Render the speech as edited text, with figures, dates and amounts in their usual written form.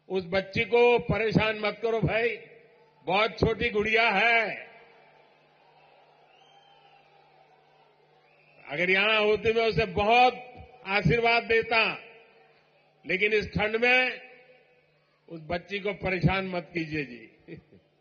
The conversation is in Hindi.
उस बच्ची को परेशान मत करो भाई, बहुत छोटी गुड़िया है। अगर यहां होती मैं उसे बहुत आशीर्वाद देता, लेकिन इस ठंड में उस बच्ची को परेशान मत कीजिए जी।